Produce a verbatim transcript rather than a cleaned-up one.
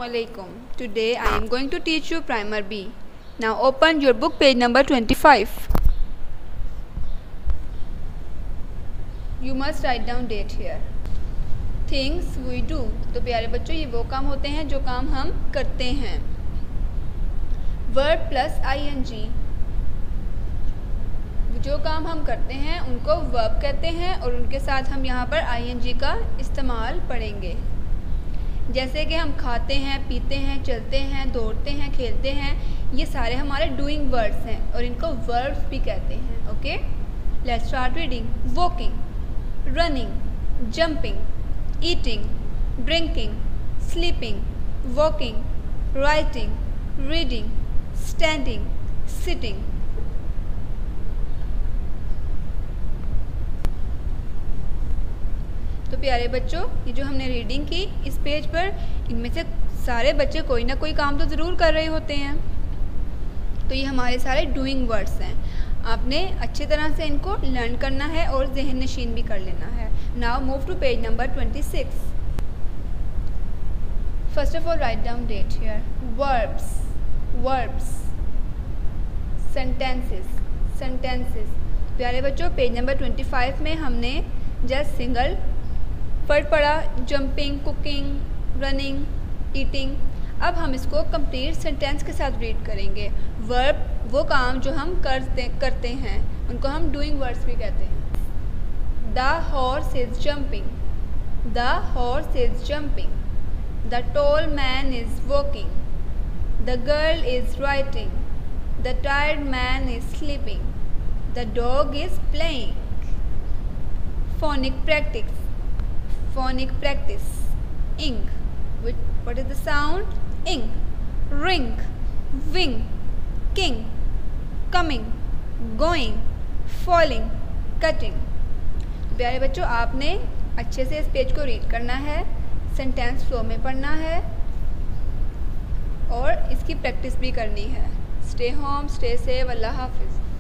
Assalamualaikum. Today I am going to teach you Primer B. Now open your book page number twenty-five. You must write down date here. Things we do. तो प्यारे बच्चों ये वो काम होते हैं जो काम हम करते हैं. Verb plus ing. जो काम हम करते हैं उनको verb कहते हैं और उनके साथ हम यहाँ पर ing का इस्तेमाल पढ़ेंगे. जैसे कि हम खाते हैं, पीते हैं, चलते हैं, दौड़ते हैं, खेलते हैं, ये सारे हमारे डूइंग वर्ड्स हैं और इनको वर्ब्स भी कहते हैं. Okay, let's start reading. Walking, running, jumping, eating, drinking, sleeping, walking, writing, reading, standing, sitting. तो प्यारे बच्चों, ये जो हमने रीडिंग की इस पेज पर, इनमें से सारे बच्चे कोई ना कोई काम तो ज़रूर कर रहे होते हैं. तो ये हमारे सारे डूइंग वर्ड्स हैं. आपने अच्छी तरह से इनको लर्न करना है और जहन नशीन भी कर लेना है. Now move to page number twenty six. First of all write down date here. Verbs, verbs, sentences, sentences. प्यारे बच्चों, पेज नंबर ट्वेंटी फाइव में हमने जस्ट सिंगल वर्ड पढ़ा, जंपिंग, कुकिंग, रनिंग, ईटिंग. अब हम इसको कंप्लीट सेंटेंस के साथ रीड करेंगे. वर्ब वो काम जो हम करते करते हैं उनको हम डूइंग वर्ड्स भी कहते हैं. The horse is jumping, the horse is jumping. The tall man is walking, the girl is writing, the tired man is sleeping, the dog is playing. Phonic practice. Phonic practice. Ing. Which, what is the sound? Ing. Ring. Wing. King. Coming. Going. Falling. Cutting. प्यारे बच्चों, आपने अच्छे से इस page को read करना है, sentence flow में पढ़ना है और इसकी प्रैक्टिस भी करनी है. Stay home, stay safe. अल्लाह हाफिज़.